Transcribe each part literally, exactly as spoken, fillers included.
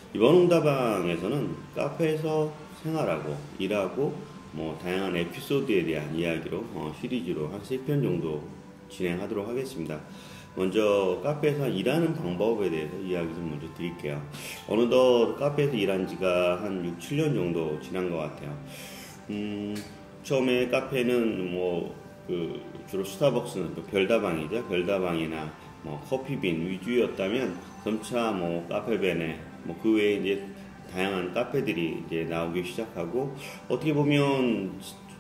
이번 응답방에서는 카페에서 생활하고 일하고 뭐 다양한 에피소드에 대한 이야기로 어, 시리즈로 한 세 편 정도 진행하도록 하겠습니다. 먼저 카페에서 일하는 방법에 대해서 이야기 좀 먼저 드릴게요. 어느덧 카페에서 일한 지가 한 육, 칠 년 정도 지난 것 같아요. 음, 처음에 카페는 뭐 그 주로 스타벅스는 또 별다방이죠. 별다방이나 뭐 커피빈 위주였다면 점차 뭐 카페베네 뭐 그 외에 이제 다양한 카페들이 이제 나오기 시작하고, 어떻게 보면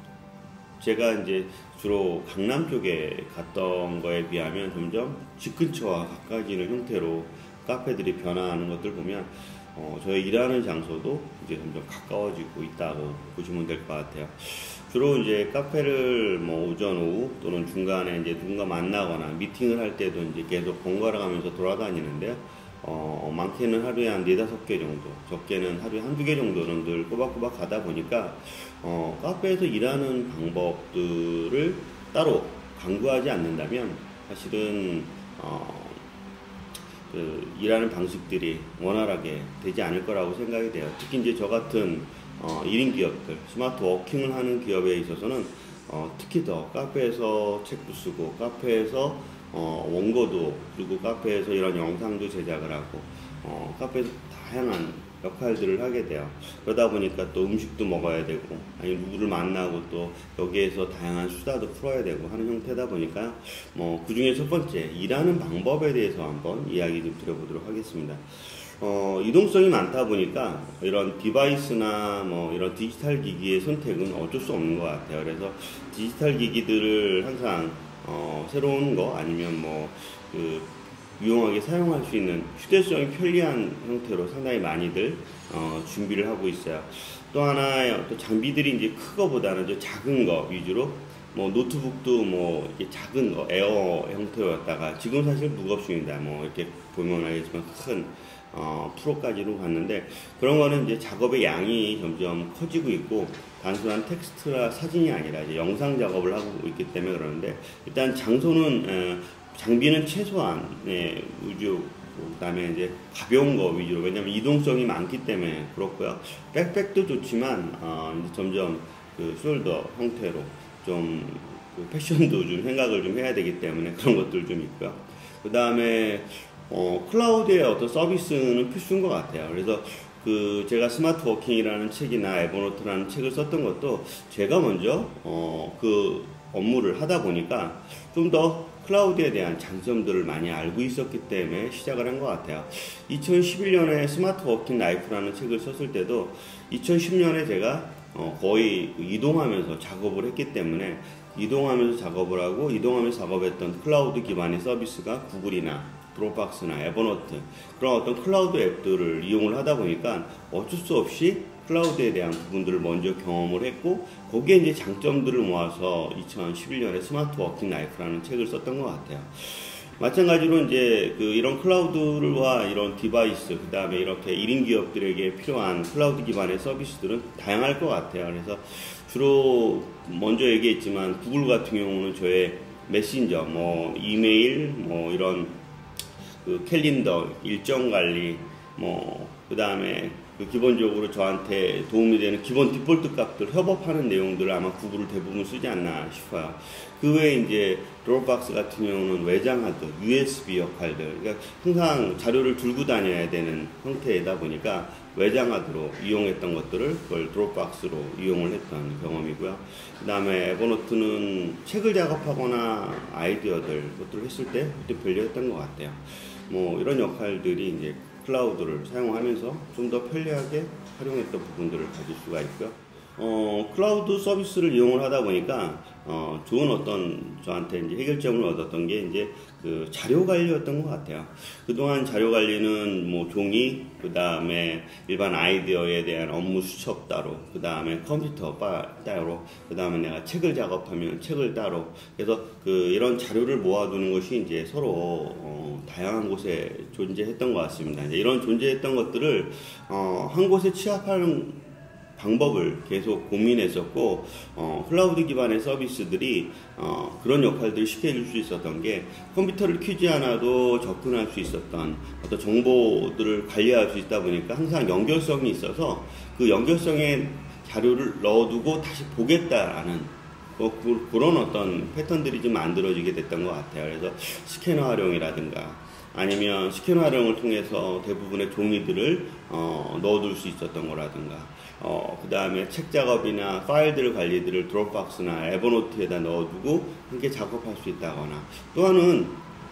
제가 이제 주로 강남 쪽에 갔던 거에 비하면 점점 집 근처와 가까워지는 형태로 카페들이 변화하는 것들 보면 어, 저희 일하는 장소도 이제 점점 가까워지고 있다고 보시면 될 것 같아요. 주로 이제 카페를 뭐 오전, 오후 또는 중간에 이제 누군가 만나거나 미팅을 할 때도 이제 계속 번갈아 가면서 돌아다니는데요. 어, 많게는 하루에 한 네다섯 개 정도, 적게는 하루에 한두 개 정도는 늘 꼬박꼬박 가다 보니까, 어, 카페에서 일하는 방법들을 따로 강구하지 않는다면, 사실은, 어, 그, 일하는 방식들이 원활하게 되지 않을 거라고 생각이 돼요. 특히 이제 저 같은, 어, 일 인 기업들, 스마트 워킹을 하는 기업에 있어서는, 어, 특히 더 카페에서 책도 쓰고, 카페에서 어, 원고도, 그리고 카페에서 이런 영상도 제작을 하고, 어, 카페에서 다양한 역할들을 하게 돼요. 그러다 보니까 또 음식도 먹어야 되고, 아니 누구를 만나고 또 여기에서 다양한 수다도 풀어야 되고 하는 형태다 보니까, 뭐, 그 중에 첫 번째, 일하는 방법에 대해서 한번 이야기 좀 드려보도록 하겠습니다. 어, 이동성이 많다 보니까 이런 디바이스나 뭐 이런 디지털 기기의 선택은 어쩔 수 없는 것 같아요. 그래서 디지털 기기들을 항상 어, 새로운 거 아니면 뭐, 그, 유용하게 사용할 수 있는 휴대성이 편리한 형태로 상당히 많이들, 어, 준비를 하고 있어요. 또 하나의 또 장비들이 이제 크거보다는 좀 작은 거 위주로, 뭐, 노트북도 뭐, 이렇게 작은 거, 에어 형태였다가, 지금 사실 무겁습니다. 뭐, 이렇게 보면 알겠지만 큰, 어, 프로까지로 갔는데, 그런 거는 이제 작업의 양이 점점 커지고 있고, 단순한 텍스트나 사진이 아니라 이제 영상 작업을 하고 있기 때문에 그러는데, 일단 장소는, 에, 장비는 최소한, 예, 위주, 그 다음에 이제 가벼운 거 위주로, 왜냐면 이동성이 많기 때문에 그렇고요. 백팩도 좋지만, 어, 이제 점점 그 숄더 형태로 좀, 그 패션도 좀 생각을 좀 해야 되기 때문에 그런 것들 좀 있고요. 그 다음에, 어, 클라우드의 어떤 서비스는 필수인 것 같아요. 그래서 그 제가 스마트 워킹이라는 책이나 에버노트라는 책을 썼던 것도 제가 먼저 어, 그 업무를 하다 보니까 좀 더 클라우드에 대한 장점들을 많이 알고 있었기 때문에 시작을 한 것 같아요. 이천십일 년에 스마트 워킹 라이프라는 책을 썼을 때도 이천십 년에 제가 어, 거의 이동하면서 작업을 했기 때문에 이동하면서 작업을 하고 이동하면서 작업했던 클라우드 기반의 서비스가 구글이나 드롭박스나 에버노트, 그런 어떤 클라우드 앱들을 이용을 하다 보니까 어쩔 수 없이 클라우드에 대한 부분들을 먼저 경험을 했고, 거기에 이제 장점들을 모아서 이천십일 년에 스마트 워킹 라이프라는 책을 썼던 것 같아요. 마찬가지로 이제 그 이런 클라우드와 이런 디바이스, 그 다음에 이렇게 일 인 기업들에게 필요한 클라우드 기반의 서비스들은 다양할 것 같아요. 그래서 주로 먼저 얘기했지만 구글 같은 경우는 저의 메신저, 뭐 이메일, 뭐 이런 그 캘린더, 일정 관리, 뭐, 그 다음에 그 기본적으로 저한테 도움이 되는 기본 디폴트 값들 협업하는 내용들을 아마 구글을 대부분 쓰지 않나 싶어요. 그 외에 이제 드롭박스 같은 경우는 외장하드, 유에스비 역할들, 그러니까 항상 자료를 들고 다녀야 되는 형태이다 보니까 외장하드로 이용했던 것들을 그걸 드롭박스로 이용을 했던 경험이고요. 그 다음에 에버노트는 책을 작업하거나 아이디어들, 것들을 했을 때 그때 편리했던 것 같아요. 뭐 이런 역할들이 이제 클라우드를 사용하면서 좀 더 편리하게 활용했던 부분들을 가질 수가 있고요. 어, 클라우드 서비스를 이용을 하다 보니까, 어, 좋은 어떤 저한테 이제 해결점을 얻었던 게 이제 그 자료 관리였던 것 같아요. 그동안 자료 관리는 뭐 종이, 그 다음에 일반 아이디어에 대한 업무 수첩 따로, 그 다음에 컴퓨터 따로, 그 다음에 내가 책을 작업하면 책을 따로, 그래서 그 이런 자료를 모아두는 것이 이제 서로, 어, 다양한 곳에 존재했던 것 같습니다. 이제 이런 존재했던 것들을, 어, 한 곳에 취합하는 방법을 계속 고민했었고, 어, 클라우드 기반의 서비스들이 어, 그런 역할들을 쉽게 해줄 수 있었던 게 컴퓨터를 켜지 않아도 접근할 수 있었던 어떤 정보들을 관리할 수 있다 보니까 항상 연결성이 있어서 그 연결성에 자료를 넣어두고 다시 보겠다라는 뭐 그, 그런 어떤 패턴들이 좀 만들어지게 됐던 것 같아요. 그래서 스캐너 활용이라든가 아니면 스캐너 활용을 통해서 대부분의 종이들을 어, 넣어둘 수 있었던 거라든가 어, 그 다음에 책 작업이나 파일들 관리들을 드롭박스나 에버노트에다 넣어두고 함께 작업할 수 있다거나 또한은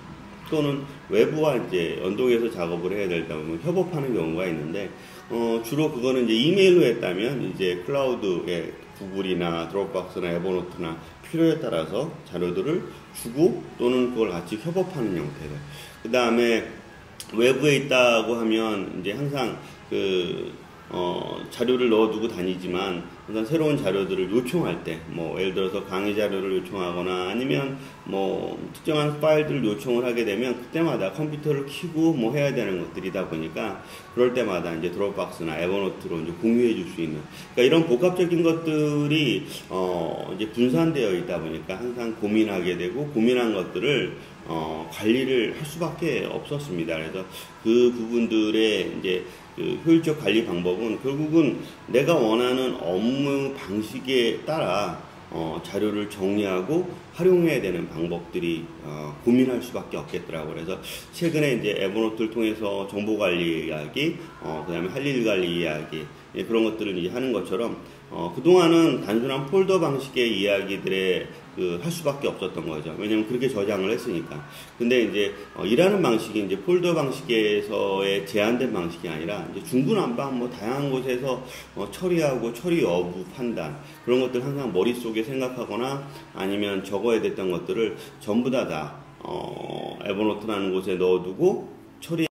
또는 외부와 이제 연동해서 작업을 해야 되다 보면 협업하는 경우가 있는데 어, 주로 그거는 이제 이메일로 했다면 이제 클라우드에 구글이나 드롭박스나 에버노트나 필요에 따라서 자료들을 주고 또는 그걸 같이 협업하는 형태들. 그 다음에 외부에 있다고 하면 이제 항상 그 어, 자료를 넣어두고 다니지만 항상 새로운 자료들을 요청할 때, 뭐 예를 들어서 강의 자료를 요청하거나 아니면 뭐 특정한 파일들을 요청을 하게 되면 그때마다 컴퓨터를 켜고 뭐 해야 되는 것들이다 보니까 그럴 때마다 이제 드롭박스나 에버노트로 이제 공유해 줄 수 있는, 그러니까 이런 복합적인 것들이 어, 이제 분산되어 있다 보니까 항상 고민하게 되고 고민한 것들을 어, 관리를 할 수밖에 없었습니다. 그래서 그 부분들의 이제 그 효율적 관리 방법은 결국은 내가 원하는 업무 방식에 따라 어, 자료를 정리하고 활용해야 되는 방법들이 어, 고민할 수밖에 없겠더라고요. 그래서 최근에 이제 에버노트를 통해서 정보 관리 이야기, 어, 그 다음에 할 일 관리 이야기, 예, 그런 것들을 이제 하는 것처럼 어, 그동안은 단순한 폴더 방식의 이야기들에 그 할 수밖에 없었던 거죠. 왜냐면 그렇게 저장을 했으니까. 근데 이제 어, 일하는 방식이 이제 폴더 방식에서의 제한된 방식이 아니라 이제 중구난방 뭐 다양한 곳에서 어, 처리하고 처리 여부 판단 그런 것들 항상 머릿속에 생각하거나 아니면 적어야 됐던 것들을 전부 다 다 어, 에버노트라는 곳에 넣어두고 처리